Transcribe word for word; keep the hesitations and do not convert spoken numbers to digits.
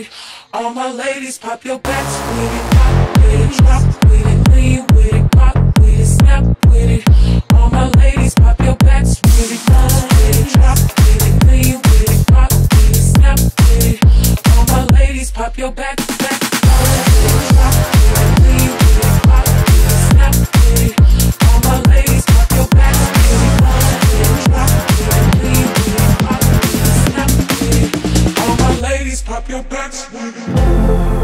it. All my ladies, pop your backs with it. Pop with it, drop with it, lean with it, pop with it, snap with it. All my ladies, pop your backs with it. Pop with it, drop with it, lean with it, pop with it, snap with it. All my ladies, pop your back, back. Pop with it, drop with it, lean with it, pop with it, snap with it. All my ladies, pop your backs with it. Pop with it, drop with it, lean with it, pop with it, snap with it. All my ladies, pop your backs with it.